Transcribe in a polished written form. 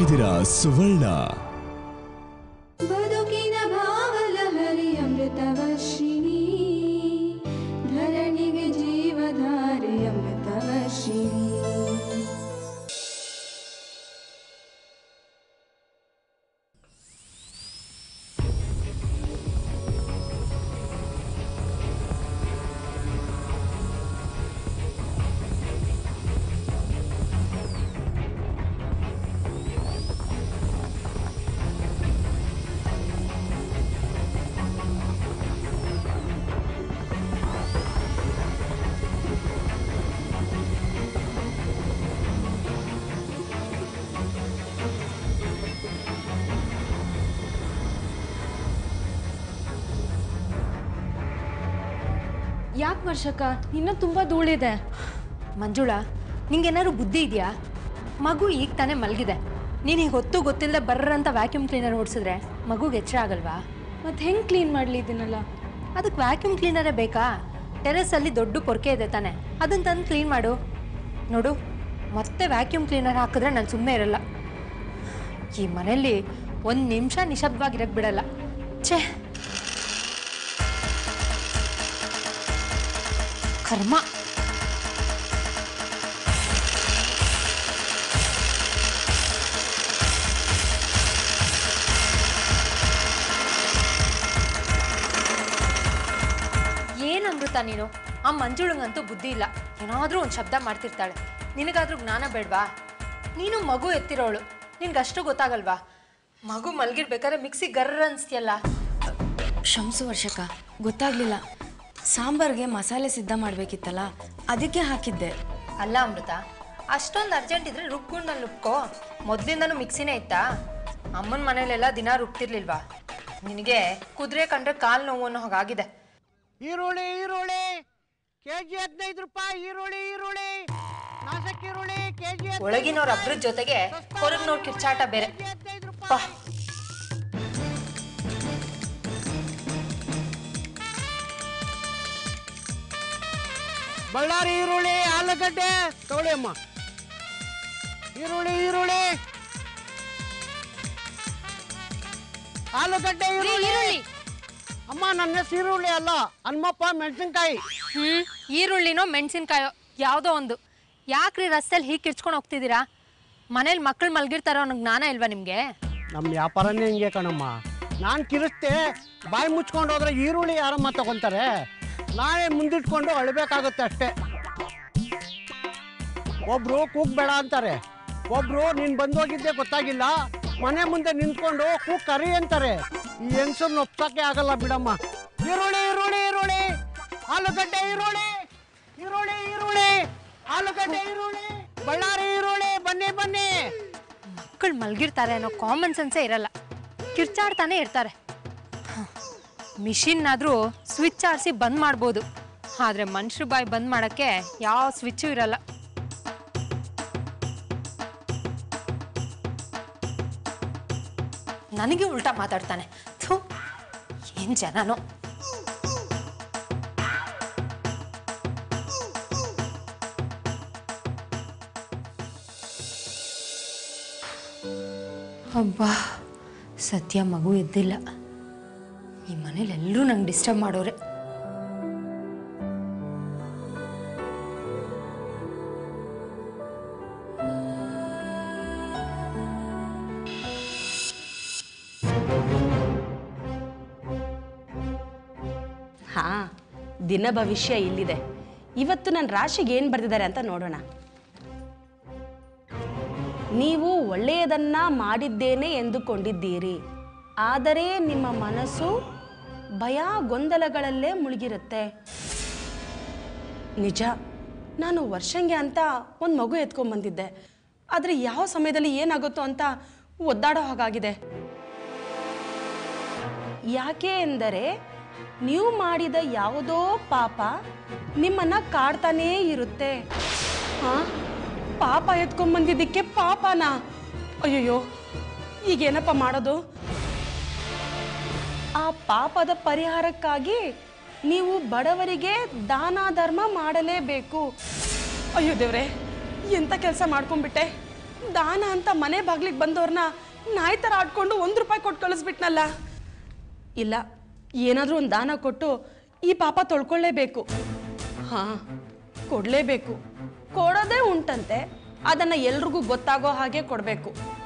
ನೋಡ್ತಿದ್ದೀರಾ ಸುವರ್ಣ. ಬದುಕಿನ ಭಾವಲಹರಿ ಅಮೃತವರ್ಷಿಣಿ, ಧರಣಿಗೆ ಜೀವಧಾರೆ ಅಮೃತವರ್ಷಿಣಿ. ಯಾಕೆ ವರ್ಷಕ್ಕ ಇನ್ನೂ ತುಂಬ ಧೂಳಿದೆ? ಮಂಜುಳಾ, ನಿಂಗೇನಾದ್ರು ಬುದ್ಧಿ ಇದೆಯಾ? ಮಗು ಈಗ ತಾನೇ ಮಲಗಿದೆ. ನೀನು ಈಗ ಹೊತ್ತು ಗೊತ್ತಿಲ್ಲದೆ ಬರ್ರಂತ ವ್ಯಾಕ್ಯೂಮ್ ಕ್ಲೀನರ್ ಓಡಿಸಿದ್ರೆ ಮಗುಗೆ ಎಚ್ಚರ ಆಗಲ್ವಾ? ಮತ್ತೆ ಹೆಂಗೆ ಕ್ಲೀನ್ ಮಾಡಲಿ ಇದನ್ನೆಲ್ಲ? ಅದಕ್ಕೆ ವ್ಯಾಕ್ಯೂಮ್ ಕ್ಲೀನರೇ ಬೇಕಾ? ಟೆರೆಸಲ್ಲಿ ದೊಡ್ಡ ಪೊರ್ಕೆ ಇದೆ ತಾನೆ, ಅದನ್ನು ತಂದು ಕ್ಲೀನ್ ಮಾಡು. ನೋಡು, ಮತ್ತೆ ವ್ಯಾಕ್ಯೂಮ್ ಕ್ಲೀನರ್ ಹಾಕಿದ್ರೆ ನಾನು ಸುಮ್ಮನೆ ಇರಲ್ಲ. ಈ ಮನೆಯಲ್ಲಿ ಒಂದು ನಿಮಿಷ ನಿಶಬ್ದವಾಗಿರಕ್ಕೆ ಬಿಡಲ್ಲ. ಛೇ, ಕರ್ಮ. ಏನಮೃತ ನೀನು? ಆ ಮಂಜುಳಂಗಂತೂ ಬುದ್ಧಿ ಇಲ್ಲ, ಏನಾದರೂ ಒಂದು ಶಬ್ದ ಮಾಡ್ತಿರ್ತಾಳೆ. ನಿನಗಾದ್ರೂ ಜ್ಞಾನ ಬೇಡವಾ? ನೀನು ಮಗು ಎತ್ತಿರೋಳು, ನಿನ್ಗಷ್ಟು ಗೊತ್ತಾಗಲ್ವಾ? ಮಗು ಮಲಗಿರ್ಬೇಕಾದ್ರೆ ಮಿಕ್ಸಿ ಗರ್ರ ಅನ್ಸ್ತಿಯಲ್ಲ. ಕ್ಷಮಿಸು ವರ್ಷಕ್ಕ, ಗೊತ್ತಾಗ್ಲಿಲ್ಲ. ಸಾಂಬಾರ್ಗೆ ಮಸಾಲೆ ಸಿದ್ಧ ಮಾಡಬೇಕಿತ್ತಲ್ಲ, ಅದಕ್ಕೆ ಹಾಕಿದ್ದೆ. ಅಲ್ಲ ಅಮೃತ, ಅಷ್ಟೊಂದು ಅರ್ಜೆಂಟ್ ಇದ್ರೆ ರುಬ್ಕೊಂಡಲ್ಲಿ ರುಬ್ಕೋ. ಮೊದಲಿಂದನೂ ಮಿಕ್ಸಿನೇ ಇತ್ತಾ? ಅಮ್ಮನ ಮನೇಲೆಲ್ಲ ದಿನ ರುಬ್ತಿರ್ಲಿಲ್ವಾ? ನಿನಗೆ ಕುದುರೆ ಕಂಡ್ರೆ ಕಾಲು ನೋವು ಅನ್ನೋ ಹಾಗಾಗಿದೆ. ಈರುಳ್ಳಿ ಈರುಳ್ಳಿ ಕೆಜಿ 15 ರೂಪಾಯಿ. ಈರುಳ್ಳಿ ಈರುಳ್ಳಿ ನಾಸಕ್ ಈರುಳ್ಳಿ ಕೆಜಿ. ಒಳಗಿನವ್ರ ಅಬ್ರದ ಜೊತೆಗೆ ಹೊರಗಿನವ್ರ ಕಿರ್ಚಾಟ ಬೇರೆ. ಬಳ್ಳಾರಿ ಈರುಳ್ಳಿ, ಆಲೂಗಡ್ಡೆ ತಗೊಳ್ಳಿ ಅಮ್ಮ. ಈರುಳ್ಳಿ ಈರುಳ್ಳಿ ಆಲೂಗಡ್ಡೆ ಈರುಳ್ಳಿ. ಅಮ್ಮ, ನನ್ನ ಹೆಸರು ಈರುಳ್ಳಿ ಅಲ್ಲ, ಹನುಮಪ್ಪ ಮೆಣಸಿನ್ಕಾಯಿ. ಈರುಳ್ಳಿನೋ ಮೆಣಸಿನ್ಕಾಯೋ ಯಾವುದೋ ಒಂದು. ಯಾಕ್ರಿ ರಸ್ತೆಯಲ್ಲಿ ಹೀಗೆ ಕಿರ್ಚ್ಕೊಂಡು ಹೋಗ್ತಿದ್ದೀರಾ? ಮನೇಲಿ ಮಕ್ಕಳು ಮಲಗಿರ್ತಾರೋ ಅನ್ನೋ ಜ್ಞಾನ ಇಲ್ವಾ ನಿಮಗೆ? ನಮ್ಮ ವ್ಯಾಪಾರನೇ ಹಿಂಗೆ ಕಣಮ್ಮ. ನಾನು ಕಿರಿಸ್ತೆ ಬಾಯಿ ಮುಚ್ಕೊಂಡು ಹೋದ್ರೆ ಈರುಳ್ಳಿ ಯಾರಮ್ಮ ತಗೊಂತಾರೆ? ನಾವೇ ಮುಂದಿಟ್ಕೊಂಡು ಅಳಬೇಕಾಗುತ್ತೆ ಅಷ್ಟೇ. ಒಬ್ರು ಕೂಗ್ಬೇಡ ಅಂತಾರೆ, ಒಬ್ರು ನೀನು ಬಂದೋಗಿದ್ದೆ ಗೊತ್ತಾಗಿಲ್ಲ ಮನೆ ಮುಂದೆ ನಿಂತ್ಕೊಂಡು ಕೂಗ್ ಕರಿ ಅಂತಾರೆ. ಈ ಹೆಂಗಸರ್ನ ಒಪ್ಸಕ್ಕೆ ಆಗಲ್ಲ ಬಿಡಮ್ಮ. ಈರುಳ್ಳಿ ಈರುಳ್ಳಿ ಈರುಳ್ಳಿ ಆಲೂಗಡ್ಡೆ ಈರುಳ್ಳಿ ಈರುಳ್ಳಿ ಈರುಳ್ಳಿ ಆಲೂಗಡ್ಡೆ ಈರುಳ್ಳಿ ಬಳ್ಳಾರಿ ಈರುಳ್ಳಿ. ಬನ್ನಿ ಬನ್ನಿ. ಮಕ್ಕಳು ಮಲಗಿರ್ತಾರೆ ಅನ್ನೋ ಕಾಮನ್ ಸೆನ್ಸೇ ಇರಲ್ಲ, ಕಿರ್ಚಾಡ್ತಾನೆ ಇರ್ತಾರೆ. ಮಿಷಿನ್ನಾದರೂ ಸ್ವಿಚ್ ಆರಿಸಿ ಬಂದ್ ಮಾಡ್ಬೋದು, ಆದರೆ ಮನುಷ್ಯ ಬಾಯಿ ಬಂದ್ ಮಾಡೋಕ್ಕೆ ಯಾವ ಸ್ವಿಚ್ಚು ಇರಲ್ಲ. ನನಗೆ ಉಲ್ಟಾ ಮಾತಾಡ್ತಾನೆ. ಥು, ಏನ್ ಜನನೋ. ಅಬ್ಬಾ, ಸದ್ಯ ಮಗು ಎದ್ದಿಲ್ಲ. ಈ ಮನೇಲಿ ಎಲ್ಲರೂ ನಂಗೆ ಡಿಸ್ಟರ್ಬ್ ಮಾಡೋರೆ. ಹಾ, ದಿನ ಭವಿಷ್ಯ ಇಲ್ಲಿದೆ. ಇವತ್ತು ನನ್ನ ರಾಶಿಗೆ ಏನು ಬರೆದಿದ್ದಾರೆ ಅಂತ ನೋಡೋಣ. ನೀವು ಒಳ್ಳೆಯದನ್ನ ಮಾಡಿದ್ದೇನೆ ಎಂದುಕೊಂಡಿದ್ದೀರಿ, ಆದರೆ ನಿಮ್ಮ ಮನಸ್ಸು ಭಯ ಗೊಂದಲಗಳಲ್ಲೇ ಮುಳುಗಿರುತ್ತೆ. ನಿಜ, ನಾನು ವರ್ಷಂಗೆ ಅಂತ ಒಂದು ಮಗು ಎತ್ಕೊಂಡ್ಬಂದಿದ್ದೆ, ಆದರೆ ಯಾವ ಸಮಯದಲ್ಲಿ ಏನಾಗುತ್ತೋ ಅಂತ ಒದ್ದಾಡೋ ಹಾಗಾಗಿದೆ. ಯಾಕೆ ಎಂದರೆ ನೀವು ಮಾಡಿದ ಯಾವುದೋ ಪಾಪ ನಿಮ್ಮನ್ನ ಕಾಡ್ತಾನೇ ಇರುತ್ತೆ. ಪಾಪ ಎತ್ಕೊಂಡ್ಬಂದಿದ್ದಕ್ಕೆ ಪಾಪನಾ? ಅಯ್ಯಯ್ಯೋ, ಈಗೇನಪ್ಪ ಮಾಡೋದು? ಆ ಪಾಪದ ಪರಿಹಾರಕ್ಕಾಗಿ ನೀವು ಬಡವರಿಗೆ ದಾನ ಧರ್ಮ ಮಾಡಲೇಬೇಕು. ಅಯ್ಯೋ ದೇವ್ರೆ, ಎಂಥ ಕೆಲಸ ಮಾಡ್ಕೊಂಡ್ಬಿಟ್ಟೆ. ದಾನ ಅಂತ ಮನೆ ಬಾಗ್ಲಿಗೆ ಬಂದವ್ರನ್ನ ನಾಯಿ ಥರ ಆಡ್ಕೊಂಡು ₹1 ಕೊಟ್ಟು ಕಳಿಸ್ಬಿಟ್ನಲ್ಲ. ಇಲ್ಲ, ಏನಾದರೂ ಒಂದು ದಾನ ಕೊಟ್ಟು ಈ ಪಾಪ ತೊಳ್ಕೊಳ್ಳೇಬೇಕು. ಹಾಂ, ಕೊಡಲೇಬೇಕು. ಕೊಡೋದೇ ಉಂಟಂತೆ, ಅದನ್ನು ಎಲ್ರಿಗೂ ಗೊತ್ತಾಗೋ ಹಾಗೆ ಕೊಡಬೇಕು.